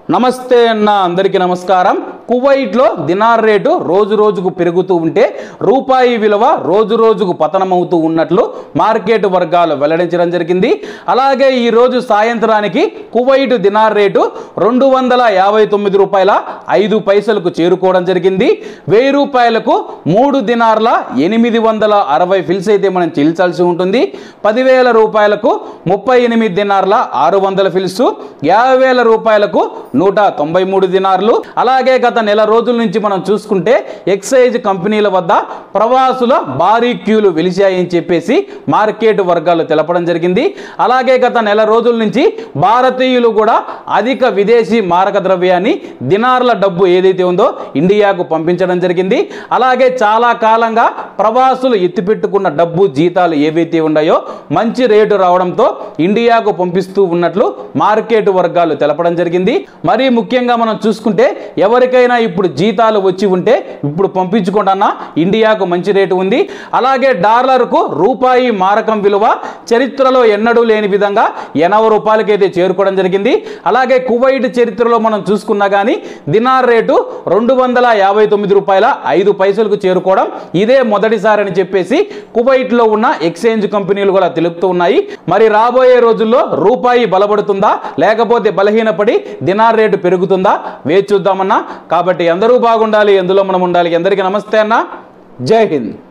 నమస్తే అన్న అందరికీ నమస్కారం। కువైట్ లో దినార్ రేటు రోజు రోజుకు పెరుగుతూ ఉంటే రూపాయి విలువ రోజు రోజుకు పతనమవుతూ ఉన్నట్లు మార్కెట్ వర్గాలు వెల్లడించడం జరిగింది। అలాగే ఈ రోజు సాయంత్రానికి కువైట్ దినార్ రేటు 259 రూపాయల 5 పైసలకు చేరుకోవడం జరిగింది। 1000 రూపాయలకు 3 దినార్ల 860 ఫిల్స్ అయితే మనం చెల్లించాల్సి ఉంటుంది। 10,000 రూపాయలకు 38 దినార్ల 600 ఫిల్స్, 50,000 రూపాయలకు 193 దినార్లు। అలాగే గత నెల రోజుల నుంచి మనం చూసుకుంటే ఎక్సైజ్ కంపెనీల వద్ద ప్రవాసుల భారీ క్యూలు వెలిశాయని చెప్పేసి మార్కెట్ వర్గాలు తెలపడం జరిగింది। అలాగే గత నెల రోజుల నుంచి భారతీయులు కూడా అధిక విదేశీ మారక ద్రవ్యాన్ని దినార్ల డబ్బు ఏదైతే ఉందో ఇండియాకు పంపించడం జరిగింది। అలాగే చాలా కాలంగా ప్రవాసులు ఎత్తిపెట్టుకున్న డబ్బు జీతాలు ఏవైతే ఉన్నాయో మంచి రేటు రావడంతో ఇండియాకు పంపిస్తూ ఉన్నట్లు మార్కెట్ వర్గాలు తెలపడం జరిగింది। మరి ముఖ్యంగా మనం చూసుకుంటే ఎవరికైనా ఇప్పుడు జీతాలు వచ్చి ఉంటే ఇప్పుడు పంపించుకుంటున్నా ఇండియాకు మంచి రేటు ఉంది। అలాగే డాలర్కు రూపాయి మారకం విలువ చరిత్రలో ఎన్నడూ లేని విధంగా 80 రూపాయలకైతే చేరుకోవడం జరిగింది। అలాగే కువైట్ చరిత్రలో మనం చూసుకున్నా కానీ దినార్ రేటు 259 రూపాయల 5 పైసలకు చేరుకోవడం ఇదే మొదటిసారి అని చెప్పేసి కువైట్ లో ఉన్న ఎక్స్చేంజ్ కంపెనీలు కూడా తెలుపుతూ ఉన్నాయి। మరి రాబోయే రోజుల్లో రూపాయి బలపడుతుందా లేకపోతే బలహీనపడి దినార్ రేటు పెరుగుతుందా వేచి చూద్దామన్నా। కాబట్టి అందరూ బాగుండాలి, ఎందులో మనం ఉండాలి। అందరికీ నమస్తే అన్న, జై హింద్।